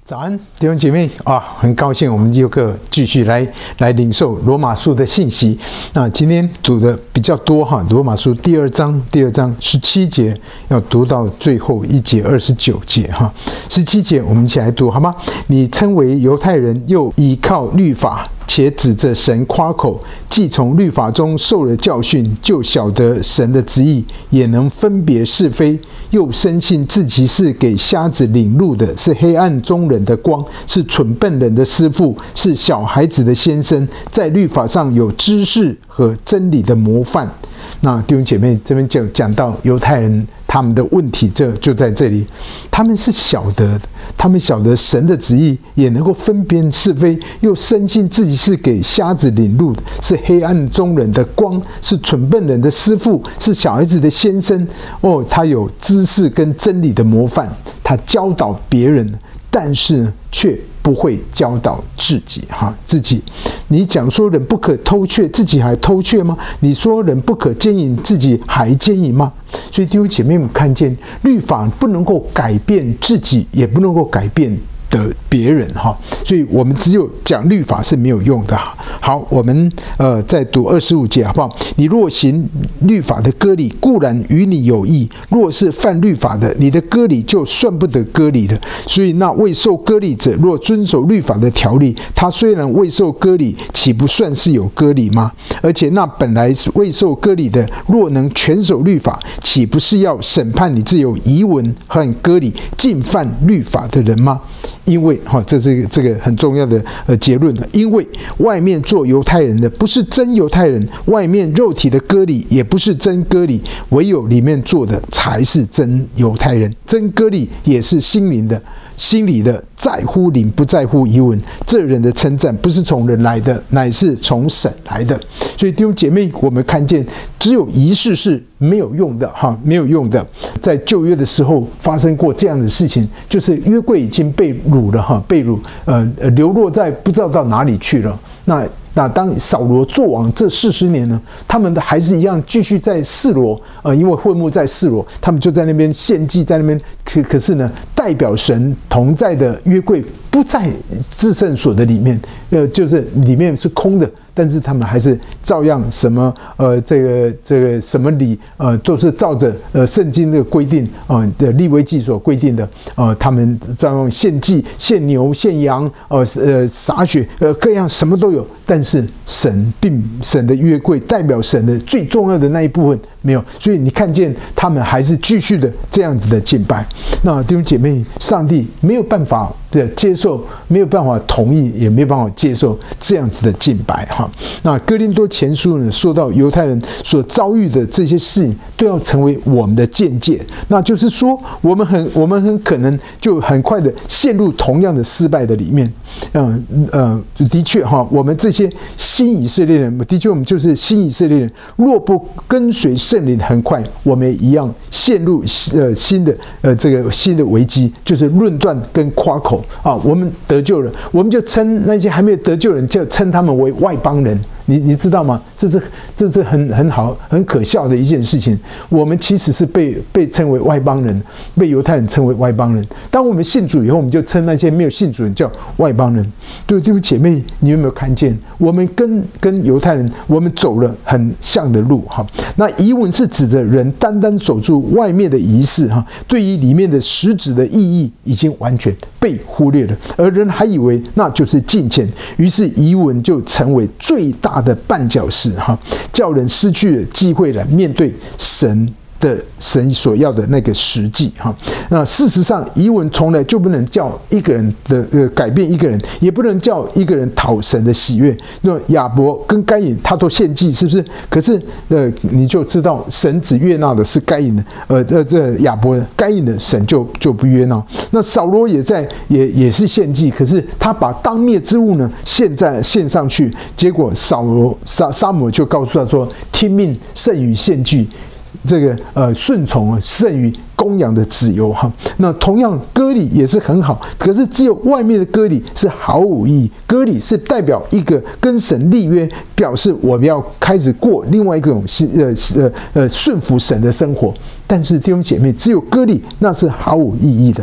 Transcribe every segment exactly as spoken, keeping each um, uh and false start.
早安，弟兄姐妹啊，很高兴我们又个继续来来领受罗马书的信息。那今天读的比较多哈，罗马书第二章，第二章十七节要读到最后一节二十九节哈。十七节我们一起来读好吗？你称为犹太人，又依靠律法，且指着神夸口，既从律法中受了教训，就晓得神的旨意，也能分别是非，又深信自己是给瞎子领路的，是黑暗中人的光，是蠢笨人的师傅，是小孩子的先生，在律法上有知识和真理的模范。那弟兄姐妹，这边就讲到犹太人他们的问题，这就在这里，他们是晓得，他们晓得神的旨意，也能够分辨是非，又深信自己是给瞎子领路的，是黑暗中人的光，是蠢笨人的师傅，是小孩子的先生。哦，他有知识跟真理的模范，他教导别人，但是却不会教导自己哈，自己。你讲说人不可偷窃，自己还偷窃吗？你说人不可奸淫，自己还奸淫吗？所以弟兄姐妹们看见，律法不能够改变自己，也不能够改变的别人哈，所以我们只有讲律法是没有用的。好，我们呃再读二十五节好不好？你若行律法的割礼，固然与你有益；若是犯律法的，你的割礼就算不得割礼的。所以那未受割礼者，若遵守律法的条例，他虽然未受割礼，岂不算是有割礼吗？而且那本来是未受割礼的，若能全守律法，岂不是要审判你这有遗文和割礼尽犯律法的人吗？因为哈，这是这个很重要的呃结论了。因为外面做犹太人的不是真犹太人，外面肉体的割礼也不是真割礼，唯有里面做的才是真犹太人。真割礼也是心灵的，心里的在乎灵，不在乎遗文。这人的称赞不是从人来的，乃是从神来的。所以弟兄姐妹，我们看见只有仪式是没有用的哈，没有用的。在旧约的时候发生过这样的事情，就是约柜已经被掳了哈，被掳呃流落在不知道到哪里去了。那那当扫罗作王这四十年呢，他们的还是一样继续在示罗，呃，因为会幕在示罗，他们就在那边献祭，在那边可可是呢，代表神同在的约柜不在至圣所的里面，呃，就是里面是空的。但是他们还是照样什么呃这个这个什么礼呃都是照着呃圣经的规定啊的利未记所规定的呃他们照样献祭献牛献羊呃呃洒血呃各样什么都有，但是神并神的约柜代表神的最重要的那一部分没有，所以你看见他们还是继续的这样子的敬拜。那弟兄姐妹，上帝没有办法的接受，没有办法同意，也没有办法接受这样子的敬拜哈。那哥林多前书呢，说到犹太人所遭遇的这些事情，都要成为我们的见解。那就是说，我们很我们很可能就很快的陷入同样的失败的里面。嗯呃，的确哈，我们这些新以色列人，的确我们就是新以色列人，若不跟随圣灵，很快我们一样陷入呃新的呃这个新的危机，就是论断跟夸口啊。我们得救了，我们就称那些还没有得救人，就称他们为外邦人。你你知道吗？这是这是很很好很可笑的一件事情。我们其实是被被称为外邦人，被犹太人称为外邦人。当我们信主以后，我们就称那些没有信主人叫外邦人。对，弟兄姐妹，你有没有看见？我们跟跟犹太人，我们走了很像的路哈。那遗文是指着人单单守住外面的仪式哈，对于里面的实质的意义已经完全被忽略了，而人还以为那就是敬虔，于是遗文就成为最大的绊脚石哈，叫人失去了机会来面对神的神所要的那个实际哈。那事实上，遗文从来就不能叫一个人的呃改变一个人，也不能叫一个人讨神的喜悦。那亚伯跟该隐他都献祭，是不是？可是呃，你就知道神只悦纳的是该隐的，呃呃这亚伯的，该隐的神就就不悦纳。那扫罗也在也也是献祭，可是他把当灭之物呢献在献上去，结果扫罗撒撒母耳就告诉他说：听命胜于献祭。这个呃顺从胜于供养的自由哈。那同样割礼也是很好，可是只有外面的割礼是毫无意义。割礼是代表一个跟神立约，表示我们要开始过另外一种呃呃呃顺服神的生活。但是弟兄姐妹，只有割礼那是毫无意义的。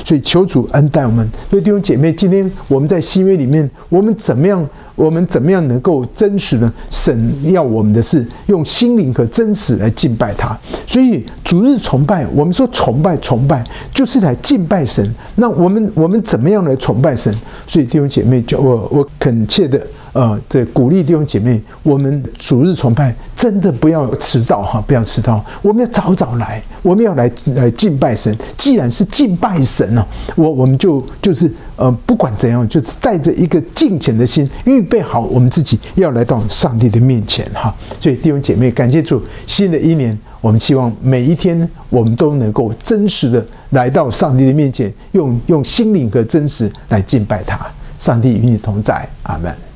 所以求主恩待我们。所以弟兄姐妹，今天我们在新约里面，我们怎么样？我们怎么样能够真实的神要我们的是用心灵和真实来敬拜他？所以主日崇拜，我们说崇拜崇拜就是来敬拜神。那我们我们怎么样来崇拜神？所以弟兄姐妹，就我我恳切的呃，这鼓励弟兄姐妹，我们主日崇拜真的不要迟到哈，不要迟到，我们要早早来，我们要来来敬拜神。既然是敬拜神呢、啊，我我们就就是呃，不管怎样，就带着一个敬虔的心，预备好我们自己要来到上帝的面前哈。所以弟兄姐妹，感谢主，新的一年，我们希望每一天我们都能够真实的来到上帝的面前，用用心灵和真实来敬拜他。上帝与你同在，阿们。